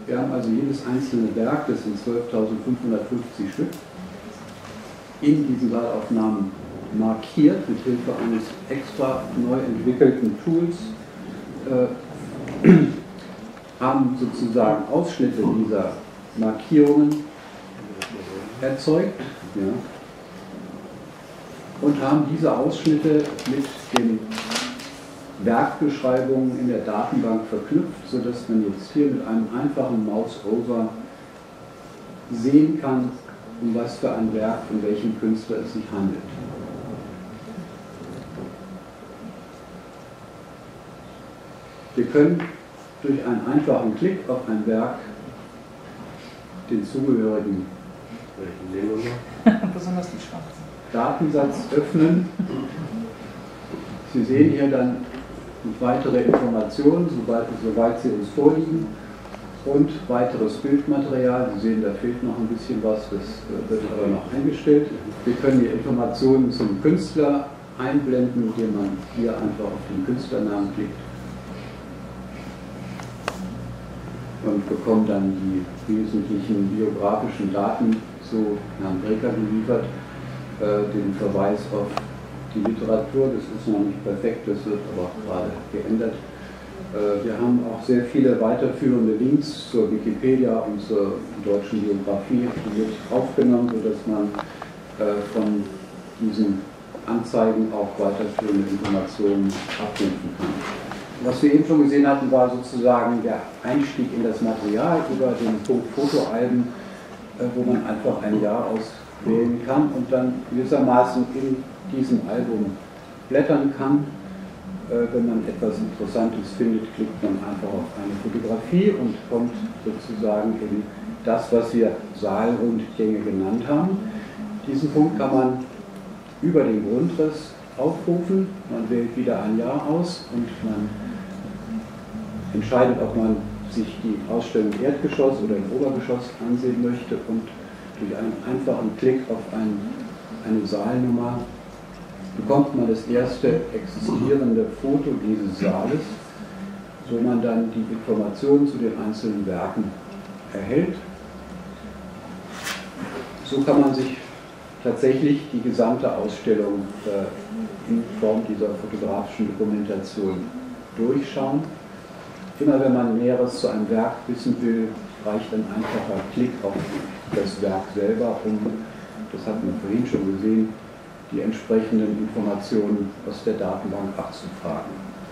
Wir haben also jedes einzelne Werk, das sind 12.550 Stück, in diesen Saalaufnahmen markiert mit Hilfe eines extra neu entwickelten Tools, haben sozusagen Ausschnitte dieser Markierungen erzeugt, ja, und haben diese Ausschnitte mit den Werkbeschreibungen in der Datenbank verknüpft, sodass man jetzt hier mit einem einfachen Mouse-Over sehen kann, um was für ein Werk von welchem Künstler es sich handelt. Wir können durch einen einfachen Klick auf ein Werk den zugehörigen besonders die schwarzen Datensatz öffnen. Sie sehen hier dann weitere Informationen, soweit sie uns vorliegen, und weiteres Bildmaterial. Sie sehen, da fehlt noch ein bisschen was, das wird aber noch eingestellt. Wir können die Informationen zum Künstler einblenden, indem man hier einfach auf den Künstlernamen klickt und bekommt dann die wesentlichen biografischen Daten zu Herrn Breker geliefert, den Verweis auf die Literatur, das ist noch nicht perfekt, das wird aber auch gerade geändert. Wir haben auch sehr viele weiterführende Links zur Wikipedia und zur deutschen Biografie mit aufgenommen, sodass man von diesen Anzeigen auch weiterführende Informationen abrufen kann. Was wir eben schon gesehen hatten, war sozusagen der Einstieg in das Material über den Punkt Fotoalben, wo man einfach ein Jahr auswählen kann und dann gewissermaßen in diesem Album blättern kann. Wenn man etwas Interessantes findet, klickt man einfach auf eine Fotografie und kommt sozusagen in das, was wir Saalrundgänge genannt haben. Diesen Punkt kann man über den Grundriss aufrufen, man wählt wieder ein Jahr aus und man entscheidet, ob man sich die Ausstellung im Erdgeschoss oder im Obergeschoss ansehen möchte, und durch einen einfachen Klick auf eine Saalnummer bekommt man das erste existierende Foto dieses Saales, wo man dann die Informationen zu den einzelnen Werken erhält. So kann man sich tatsächlich die gesamte Ausstellung in Form dieser fotografischen Dokumentation durchschauen. Immer wenn man Näheres zu einem Werk wissen will, reicht ein einfacher Klick auf das Werk selber, um, das hat man vorhin schon gesehen, die entsprechenden Informationen aus der Datenbank abzufragen.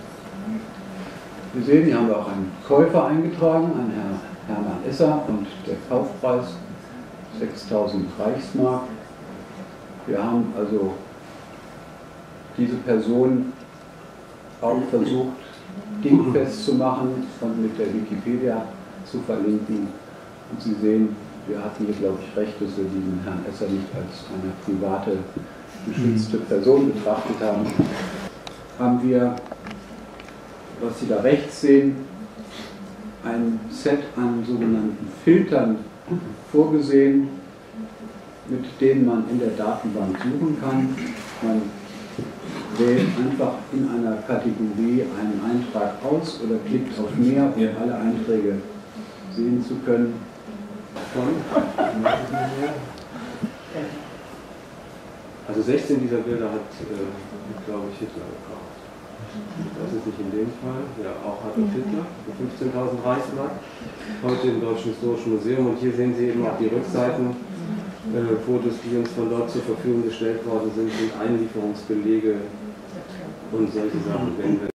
Wir sehen, hier haben wir auch einen Käufer eingetragen, einen Herrn Hermann Esser, und der Kaufpreis 6.000 Reichsmark. Wir haben also diese Person auch versucht, dingfest zu machen und mit der Wikipedia zu verlinken. Und Sie sehen, wir hatten hier, glaube ich, recht, dass wir diesen Herrn Esser nicht als eine private, geschützte Person betrachtet haben. Haben wir, was Sie da rechts sehen, ein Set an sogenannten Filtern vorgesehen, mit denen man in der Datenbank suchen kann. Man wählt einfach in einer Kategorie einen Eintrag aus oder klickt auf mehr, um alle Einträge sehen zu können. Also 16 dieser Bilder hat, glaube ich, Hitler gekauft. Das ist nicht in dem Fall. Ja, auch Adolf Hitler für 15.000 Reichsmark. Heute im Deutschen Historischen Museum. Und hier sehen Sie eben auch die Rückseiten. Fotos, die uns von dort zur Verfügung gestellt worden sind, sind Einlieferungsbelege und solche Sachen.